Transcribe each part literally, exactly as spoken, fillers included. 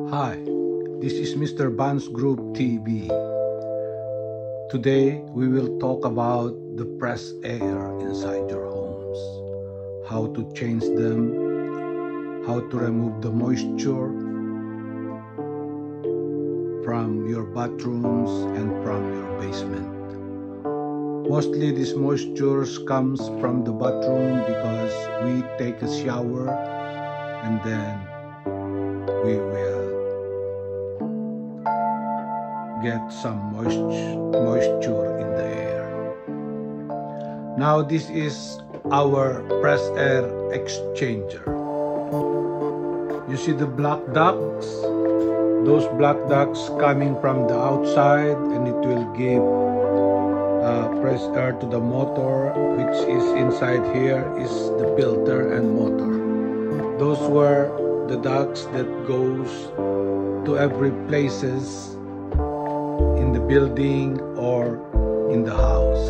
Hi, this is Mister Vans Group T V. Today we will talk about the pressed air inside your homes, how to change them, how to remove the moisture from your bathrooms and from your basement. Mostly this moisture comes from the bathroom because we take a shower and then we will get some moisture, moisture in the air. Now this is our pressed air exchanger. You see the black ducts? Those black ducts coming from the outside, and it will give uh, pressed air to the motor, which is inside here is the filter and motor. Those were the ducts that goes to every places in the building or in the house.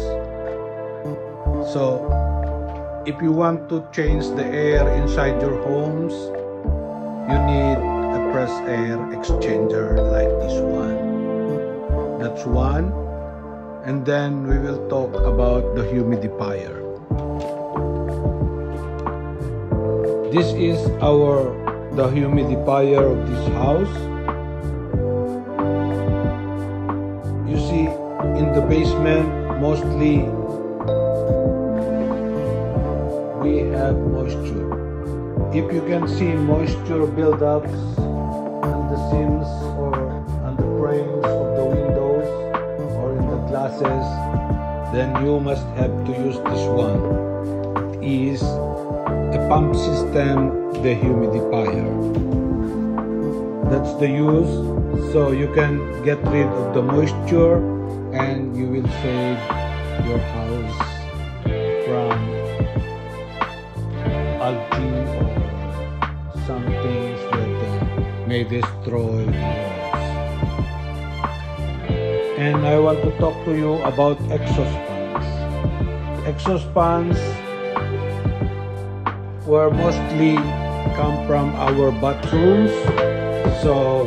So if you want to change the air inside your homes, you need a pressed air exchanger like this one. That's one. And then we will talk about the humidifier. This is our the humidifier of this house. You see, in the basement, mostly we have moisture. If you can see moisture buildups on the seams or on the frames of the windows or in the glasses, then you must have to use this one. It is a pump system dehumidifier. That's the use. So you can get rid of the moisture and you will save your house from algae or some things that uh, may destroy the walls. And I want to talk to you about exhaust fans. Exhaust fans were mostly come from our bathrooms. So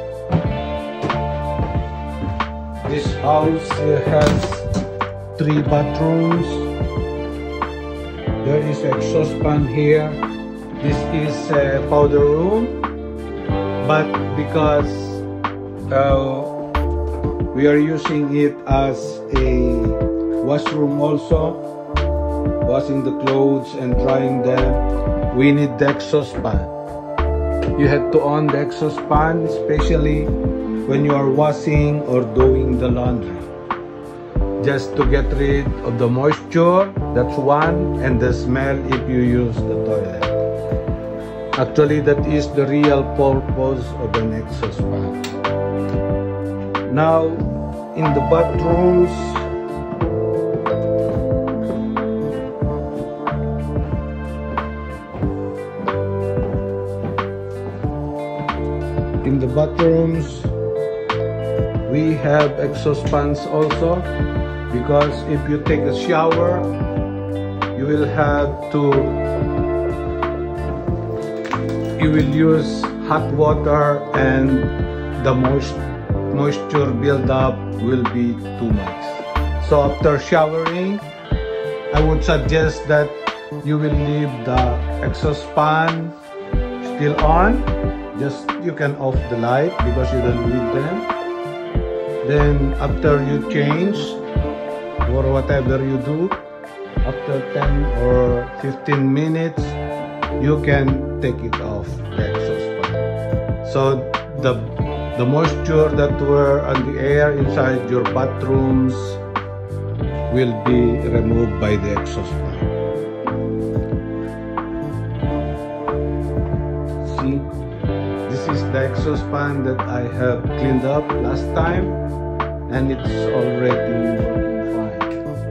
this house has three bathrooms. There is exhaust fan here. This is a powder room, but because uh, we are using it as a washroom also, washing the clothes and drying them, we need the exhaust fan. You have to on the exhaust fan, especially when you are washing or doing the laundry, just to get rid of the moisture, that's one, and the smell if you use the toilet. Actually, that is the real purpose of an exhaust fan. Now, in the bathrooms, in the bathrooms, we have exhaust fans also, because if you take a shower, you will have to, you will use hot water and the moist, moisture buildup will be too much. So after showering, I would suggest that you will leave the exhaust fan still on. Just you can off the light because you don't need them. Then after you change or whatever you do, after ten or fifteen minutes, you can take it off the exhaust fan. So the the moisture that were on the air inside your bathrooms will be removed by the exhaust fan. See? This is the exhaust fan that I have cleaned up last time, and it's already working fine.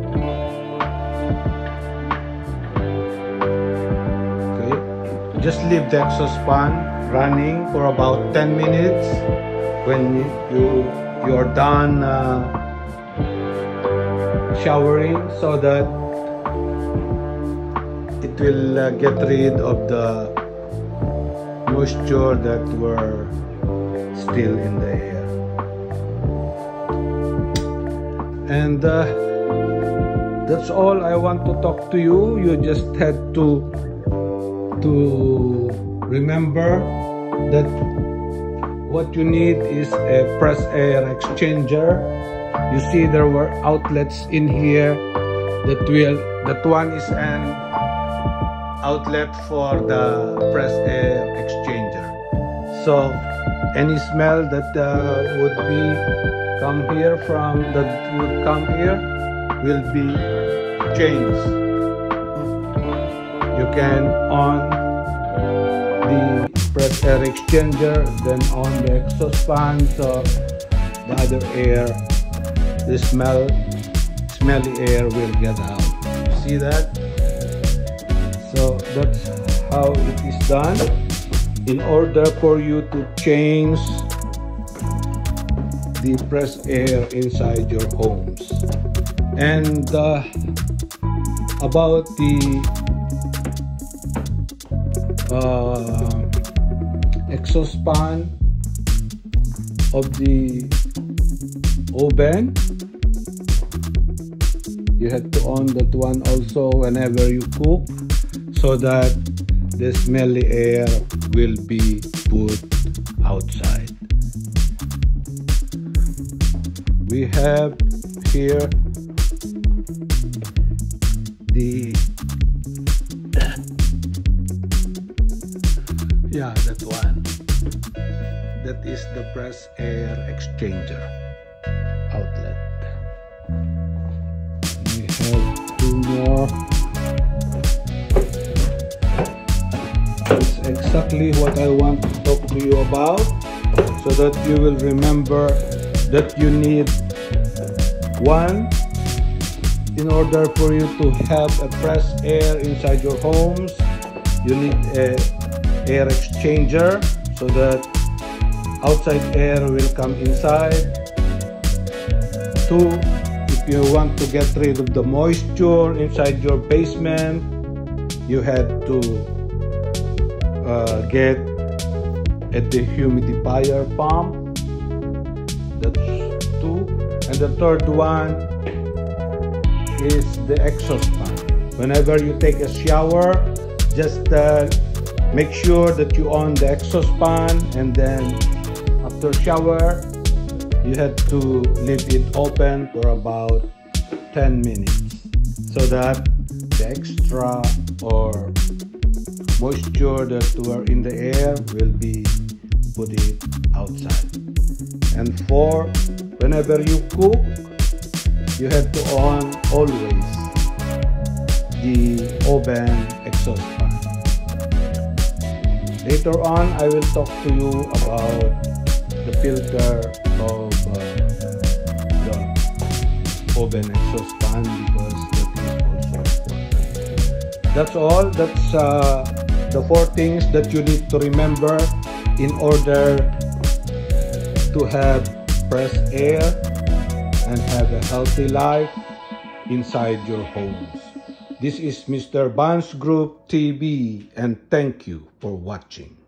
Okay, just leave the exhaust fan running for about ten minutes. When you you are done uh, showering, so that it will uh, get rid of the moisture that were still in the air. And uh, that's all I want to talk to you. You just had to to remember that what you need is a press air exchanger. You see there were outlets in here that will that one is an outlet for the press air exchanger. So any smell that uh, would be come here from that would come here will be changed. You can on the press air exchanger, then on the exhaust fan, so the other air, the smell, smelly air will get out. You see that? So that's how it is done. In order for you to change the press air inside your homes. And uh, about the uh, exhaust fan of the oven, you have to on that one also whenever you cook, so that the smelly air will be put outside. We have here the yeah that one that is the press air exchanger outlet. We have two more. That's exactly what I want to talk to you about, so that you will remember that you need one in order for you to have a press air inside your homes. You need a air exchanger so that outside air will come inside. Two, if you want to get rid of the moisture inside your basement, you had to uh, get a dehumidifier pump. That's two. And the third one is the exhaust fan. Whenever you take a shower, just uh, make sure that you on the exhaust fan, and then after shower you have to leave it open for about ten minutes, so that the extra or moisture that were in the air will be put it outside. And four, whenever you cook, you have to on always the oven exhaust fan. Later on, I will talk to you about the filter of uh, the oven exhaust fan, because that is also important. That's all. That's uh, the four things that you need to remember in order to have press air and have a healthy life inside your homes. This is Mister Vans Group T V, and thank you for watching.